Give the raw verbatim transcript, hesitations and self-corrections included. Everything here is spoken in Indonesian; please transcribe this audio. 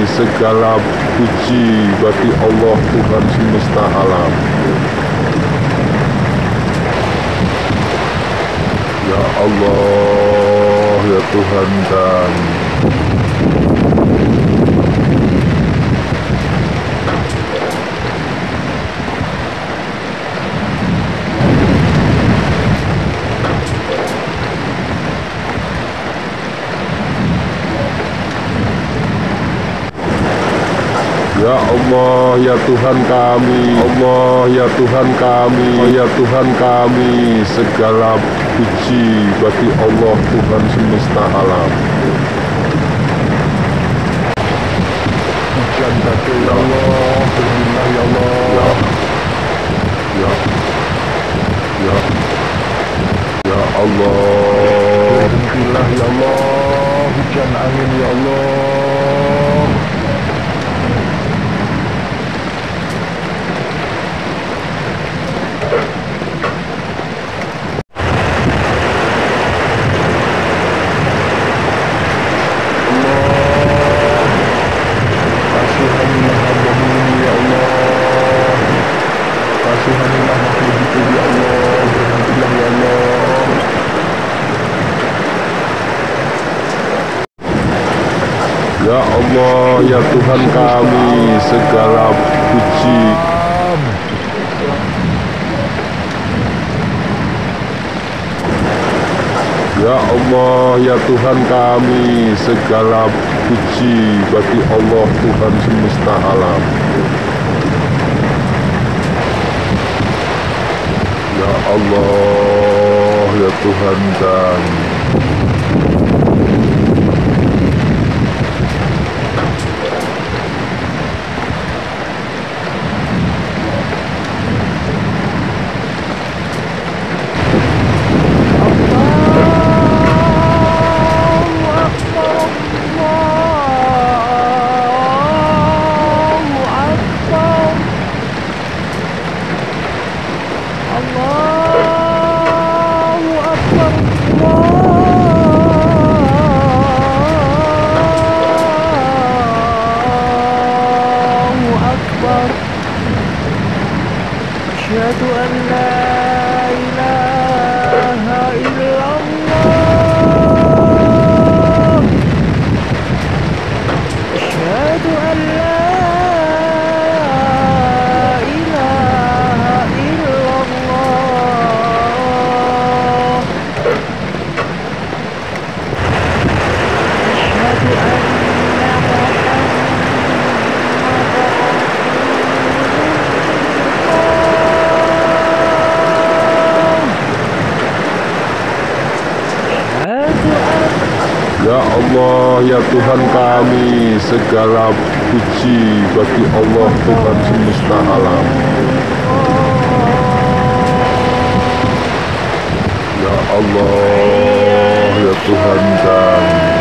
segala puji bagi Allah Tuhan semesta alam. Ya Allah, ya Tuhan kami. Ya Allah, ya Tuhan kami, Allah, ya Tuhan kami, ya Tuhan kami, segala puji bagi Allah Tuhan semesta alam. Hujan batu ya Allah, berminah ya Allah. Ya, ya, ya Allah, berhentilah ya Allah, hujan angin ya Allah. Kasihanilah makhluk itu ya Allah, berhentilah ya Allah. Ya Allah, ya Tuhan kami, segala puji. Ya Allah, ya Tuhan kami, segala puji bagi Allah Tuhan semesta alam. Ya Allah, ya Tuhan kami. Asyhadu an la ilaha illallah. Asyhadu an la ilaha illallah. Asyhadu anna Ya Allah, ya Tuhan kami, segala puji bagi Allah Tuhan semesta alam. Ya Allah, ya Tuhan kami.